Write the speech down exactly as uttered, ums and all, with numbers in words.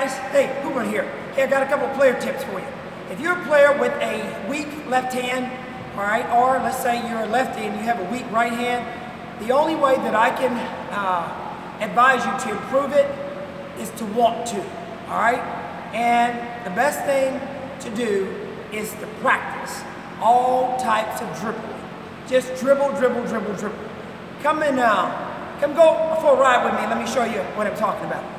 Hey, Hoover here. Hey, I got a couple of player tips for you. If you're a player with a weak left hand, all right, or let's say you're a lefty and you have a weak right hand, the only way that I can uh, advise you to improve it is to want to, all right? And the best thing to do is to practice all types of dribbling. Just dribble, dribble, dribble, dribble. Come in now. Come go for a ride with me. Let me show you what I'm talking about.